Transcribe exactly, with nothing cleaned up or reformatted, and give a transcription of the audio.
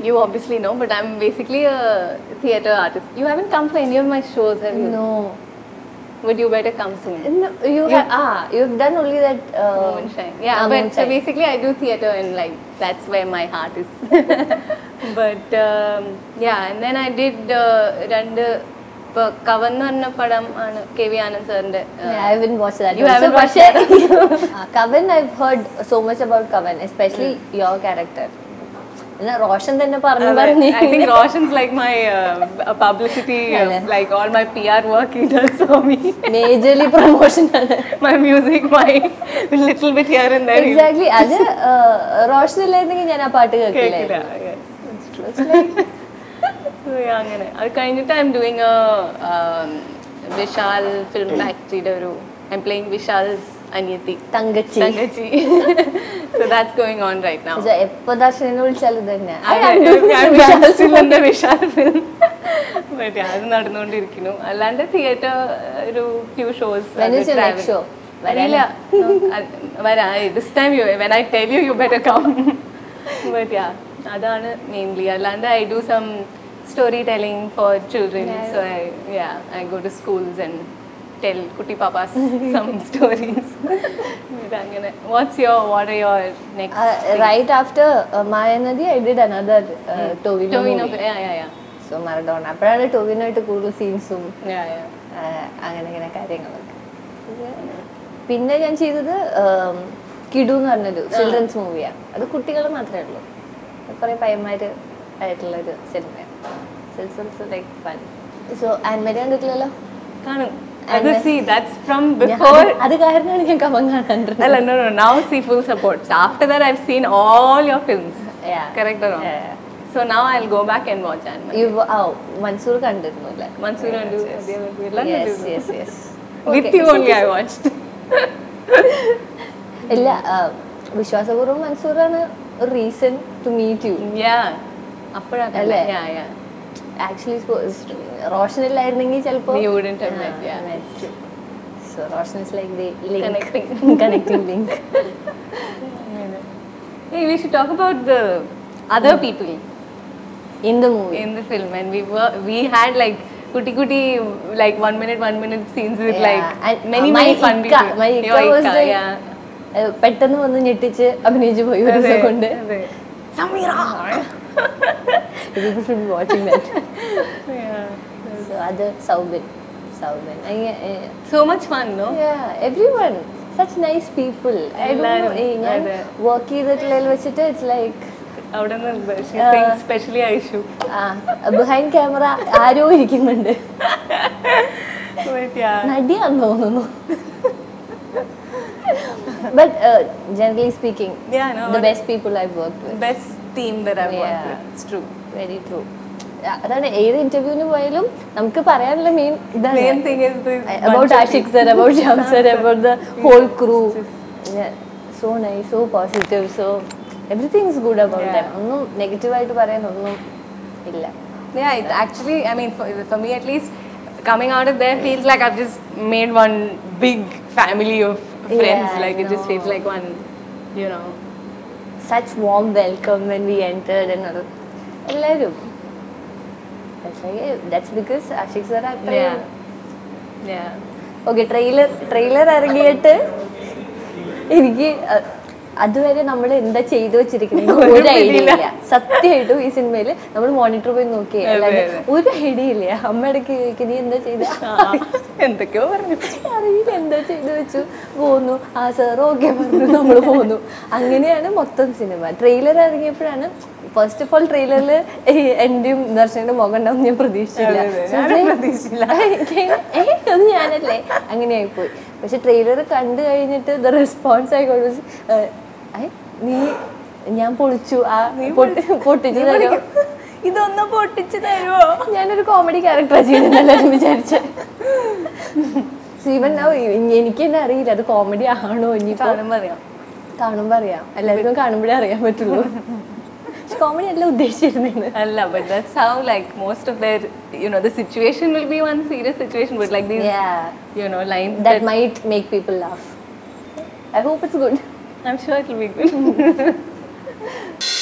you obviously know, but I'm basically a theatre artist. You haven't come for any of my shows, have you? No. But you better come soon. No, you have ah, you've done only that uh, Moonshine. Yeah, ah, but so Moonshine. basically I do theatre and like that's where my heart is. But um, yeah, and then I did uh, രണ്ട് ഇപ്പോൾ കവൻ എന്ന് പറഞ്ഞ പടം ആണ് K V Anand സാറിന്റെ. Yeah, I haven't watched that. You haven't watched that? uh, Kavan, I've heard so much about Kavan, especially mm. your character. And Roshan then പറഞ്ഞു പറഞ്ഞു. I think Roshan's like my uh, publicity, uh, like all my P R work he does for me. Majorly promotion. My music, my little bit here and there. Exactly. അത് റോഷൻ ഇല്ലായിരുന്നെങ്കിൽ ഞാൻ ആ പാട്ട് കേൾക്കില്ല. Yes, that's true. It's like, so yeah, അങ്ങനെ അത് കഴിഞ്ഞിട്ട് I'm doing a um, Vishal film factory ഒരു I'm playing Vishal's അനിയത്തി തങ്കച്ചി തങ്കച്ചി. So that's going on right now. എപ്പോ ദർശനെ വിളിച്ചാൽ ഇത് തന്നെ വിശാൽ ഫിലിം. ബട്ട് അത് നടന്നുകൊണ്ടിരിക്കുന്നു. അല്ലാണ്ട് തിയേറ്റർ ഒരു ഫ്യൂ ഷോസ് വരില്ല. വരാ this time you when I tell you you better come. But yeah അതാണ് മെയിൻലി. അല്ലാണ്ട് I do some story telling for children. So I yeah I go to schools and tell Kutti Papas some stories. What's your, what are your next uh, right after uh, Mayanadi I did another uh, mm. Tovino, Tovino movie. Yeah, yeah, yeah. So Maradona. അപ്പോഴാണ് ടൊവിനോ ആയിട്ട് കൂടുതൽ സീൻസും അങ്ങനെ അങ്ങനെ കാര്യങ്ങളൊക്കെ. പിന്നെ ഞാൻ ചെയ്തത് കിഡു എന്ന് പറഞ്ഞൊരു ചിൽഡ്രൻസ് മൂവിയാണ്. അത് കുട്ടികൾ മാത്രമേ ഉള്ളൂ. കുറേ പയ്യന്മാർ ആയിട്ടുള്ളൊരു സിനിമയാണ്. Like fun. സോ ആൻമരി കണ്ടിട്ടില്ലല്ലോ? കാണും. അത് see that's from before. അത് കാരണമാണ് ഞാൻ കമൻ കാണാറുണ്ട്. അല്ല no no now see full support. So after that I've seen all your films. Yeah. Correct or wrong? Yeah. So now I'll go back and watch Anmari. You oh Mansoor kandirunnu alla. Mansoor and yes yes yes. With you only I watched. ഇല്ല വിശ്വാസപൂർവ്വം മൻസൂറാണ് ഒരു reason to meet you. Yeah. അപ്പോഴല്ലേ? Yeah yeah. Actually Roshan illaയിരുന്നെങ്കിൽ ചിലപ്പോൾ you wouldn't have met. Yeah, that's true. So Roshan is like the link, connecting connecting link. Hey, we should talk about the other people in the movie, in the film, and we were we had like kutti kutti like one minute one minute scenes with yeah. like and many uh, many fun Ika, people. My Ika was the yeah. പെട്ടെന്ന് വന്ന് ഞെട്ടിച്ച് അഭിനയിച്ചു പോയി ഒരു second. Sameera. People should be watching that. Yeah. So other Saubin, Saubin. Uh, so much fun, no? Yeah, everyone. Such nice people. I don't know. ഞാൻ work ചെയ്തിട്ടുള്ളതിൽ വെച്ചിട്ട് it's like. അവിടെ നിന്ന് she sings especially Aishu. Ah, behind camera ആരോ ഇരിക്കുന്നുണ്ട്. But yeah. നടിയാന്ന് തോന്നുന്നു. But uh, generally speaking, yeah, no, the best people I've worked with. Best team that I've yeah. worked with. It's true. Very true. അതാണ് ഏത് ഇന്റർവ്യൂവിന് പോയാലും നമുക്ക് പറയാനുള്ള main ഇതാണ്. Main thing is the about Ashik sir, about Sham sir, about the whole crew. Yeah, so nice, so positive, so everything is good about yeah. them. ഒന്നും negative ആയിട്ട് പറയാൻ ഒന്നും ഇല്ല. Yeah, it actually, I mean, for, for me at least, coming out of there feels like I've just made one big family of friends. Yeah, like it just feels like one, you know. Such warm welcome when we entered and all. എല്ലാവരും. That's like that's because Ashik sir അത്ര. Yeah. Yeah. Okay, trailer trailer ഇറങ്ങിയിട്ട് എനിക്ക് അതുവരെ നമ്മൾ എന്താ ചെയ്തു വെച്ചിരിക്കുന്നത് ഒരു ഐഡിയ ഇല്ല. സത്യമായിട്ടും ഈ സിനിമയിൽ നമ്മൾ മോണിറ്റർ പോയി നോക്കിയേ അല്ലാതെ ഒരു ഐഡിയ ഇല്ല. അമ്മയിടയ്ക്ക് ചോദിക്കും നീ എന്താ ചെയ്ത എന്തൊക്കെയോ പറഞ്ഞു അറിയില്ല എന്താ ചെയ്തു വെച്ചു പോന്നു. ആ സാർ ഓക്കെ പറഞ്ഞു നമ്മൾ പോന്നു. അങ്ങനെയാണ് മൊത്തം സിനിമ. ട്രെയിലർ ഇറങ്ങിയപ്പോഴാണ് ഫസ്റ്റ് ഓഫ് ഓൾ ട്രെയിലറിൽ എന്റെയും ദർശനന്റെ മുഖം ഉണ്ടാവും ഞാൻ പ്രതീക്ഷിച്ചില്ല. ഏ അത് ഞാനല്ലേ അങ്ങനെയായിപ്പോയി. പക്ഷെ ട്രെയിലർ കണ്ടു കഴിഞ്ഞിട്ട് ദ റെസ്പോൺസ് ആയിക്കോട്ടെ നീ ഞാൻ പൊളിച്ചു ആ പൊട്ടിച്ചു തരുമോ ഇതൊന്നും പൊട്ടിച്ചു തരുമോ. ഞാനൊരു കോമഡി ക്യാരക്ടറാണ് ചെയ്തെന്നെല്ലാവരും വിചാരിച്ചു. ഈവൻ എനിക്ക് തന്നെ അറിയില്ല അത് കോമഡി ആണോ. ഇനി കാണുമ്പോ അറിയാം കാണുമ്പോ അറിയാം എല്ലാവർക്കും കാണുമ്പോഴേ അറിയാൻ പറ്റുള്ളൂ. കോമഡി അല്ല ഉദ്ദേശിച്ചിരുന്നത് അല്ല. But that's how like most of their, you know, the situation will be one serious situation but like these yeah. you know lines that, that might make people laugh. I hope it's good. I'm sure it will be good.